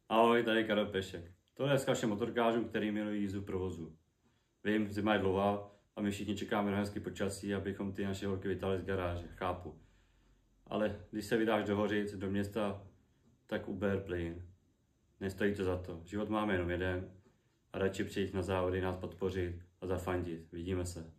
Ahoj, tady Karel Pešek. Tohle je vzkaz všem motorkářům, který milují jízdu v provozu. Vím, zima je dlouhá a my všichni čekáme na hezký počasí, abychom ty naše holky vytáhli z garáže, chápu. Ale když se vydáš do Hořic, do města, tak Uber plyn. Nestojí to za to. Život máme jenom jeden a radši přijít na závody, nás podpořit a zafandit. Vidíme se.